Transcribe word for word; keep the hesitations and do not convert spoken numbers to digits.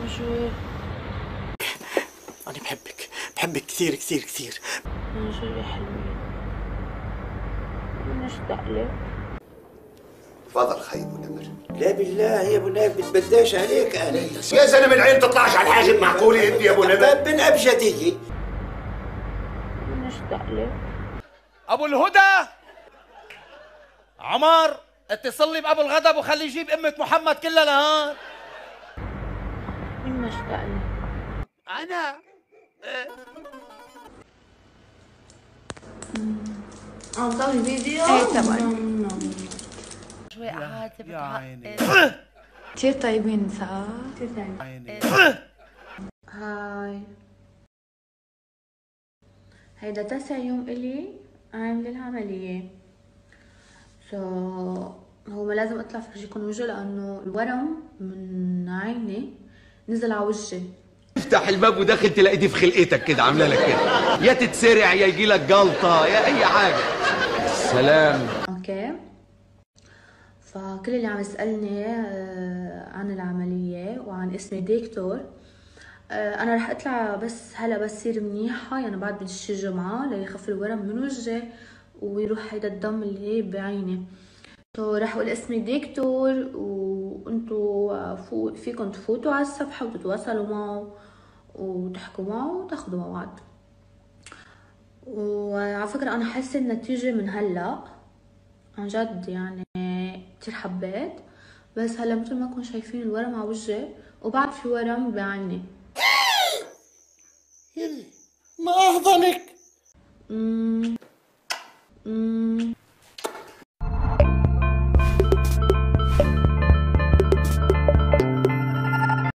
شو؟ أنا بحبك، بحبك كثير كثير كثير. شو يا حلوين؟ مشتاق لك. تفضل خي ابو نمر. لا بالله يا ابو نايف بتبداش عليك انا. يا زلمه العين تطلعش على الحاجب، معقوله انت يا ابو نمر؟ بن ابجديه. مشتاق لك. ابو الهدى عمر اتصل لي بابو الغضب وخليه يجيب امة محمد كلها نهار. مين مشتاق لك؟ انا اه نسوي فيديو؟ ايه طبعا. شوي قعدت يا عيني كتير طيبين صح؟ كثير ثاني. عيني. هاي هيدا تاسع يوم إلي عاملة العملية. سو هو ما لازم اطلع فرجيكم وجه لانه الورم من عيني نزل على وجهي. افتح الباب وداخل تلاقي دي في خلقتك كده عامله لك كده، يا تتسرع يا يجي لك جلطه يا اي حاجه. سلام. اوكي، فكل اللي عم يسالني عن العمليه وعن اسمي دكتور، انا رح اطلع بس هلا بس صير منيحه، يعني بعد بشي جمعه ليخف الورم من وجهي ويروح هيدا الدم اللي بعيني. تو رح اقول اسمي دكتور وانتو فو فيكم تفوتوا على الصفحه وتتواصلوا معه وتحكوا معه وتاخذوا موعد. وعلى فكره انا حاسه النتيجه من هلا عن جد، يعني كتير حبيت. بس هلا مثل ما كنتم شايفين الورم على وجهي وبعد في ورم بعيني. ما احضنك. امم امم